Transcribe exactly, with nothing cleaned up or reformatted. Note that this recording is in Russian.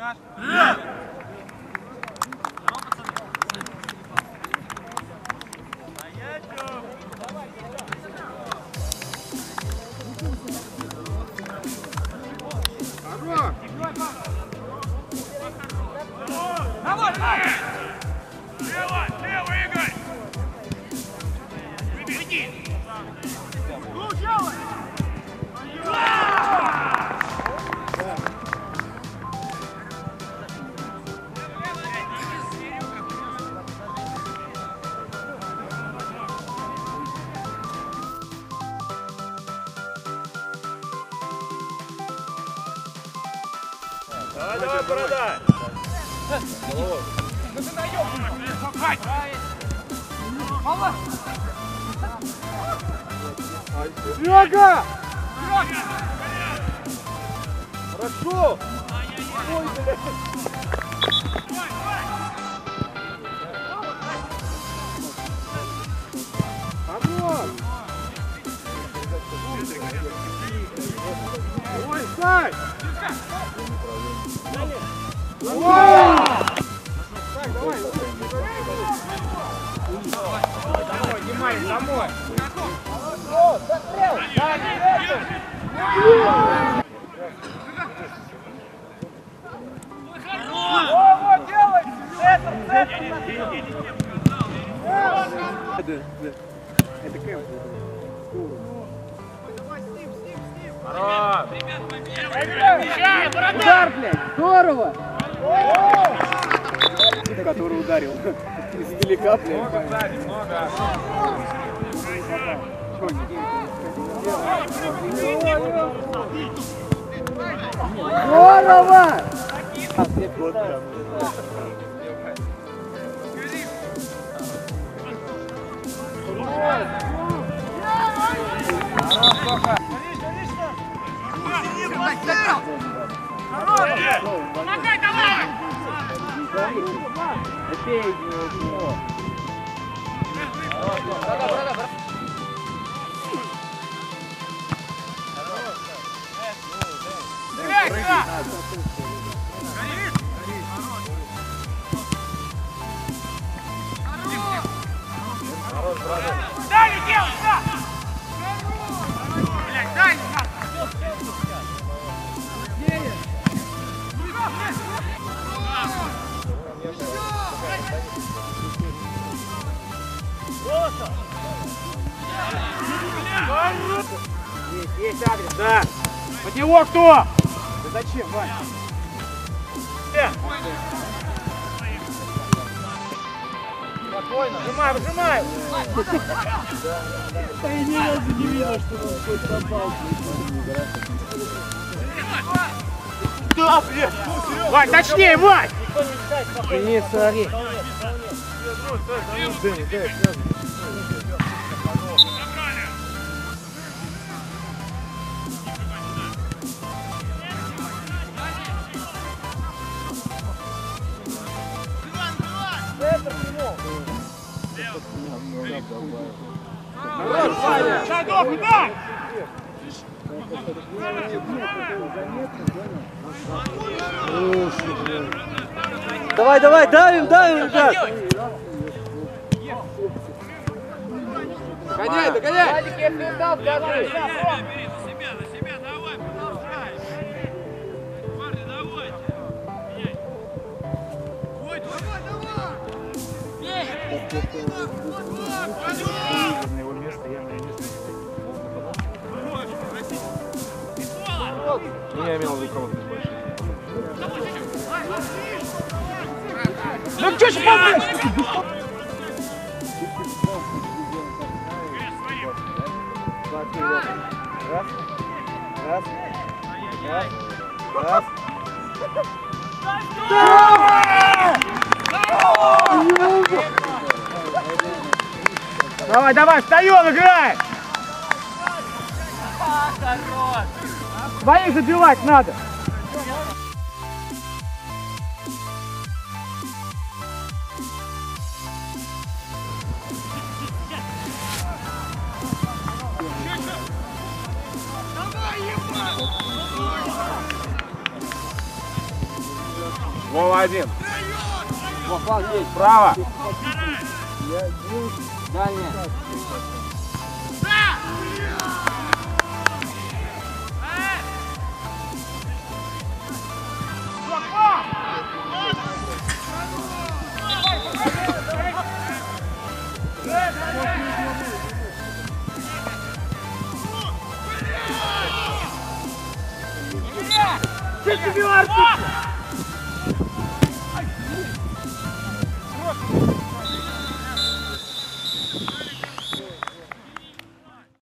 Давай, давай, борода! Головой! Ну ты даешь! Серега! Хорошо! Ой, блядь! Хорош! Ой, стай! Давай! Так, давай! Домой, Димай, домой! О, застрял! Да, О, вот, делай! Центр, центр! Это кэмп. Давай, с ним, с ним, с ним! Хорош! Удар, блядь! Здорово! Который ударил. Издалека, блядь. Много сзади, много. Здорово! Помогай, давай! Опей, Дали, делай, да! Блядь, дай! Есть, есть адрес, да. Под него кто? Да зачем, Вань? Спокойно, выжимай, выжимай! Да я ни разу не видел, что он хоть попал. Да, блядь! Вань, точнее, Вань! Не смотри. Шагов, дай! Давай, давай, давим, давим, ребят! Догоняй, догоняй! Владик, если он дал, держи! Бери за себя, за себя, давай, продолжай! Парни, давайте! Ой, давай, давай! Эй! На его место, я на его место. Не, я имел в виду кого-то больше. Ну что ж помочь? Раз, раз, раз, раз. Давай, давай, встаем, играй! Своих забивать надо! Вова один. Вова, есть. Справа. Дальняя. Чуть убивай, Артур!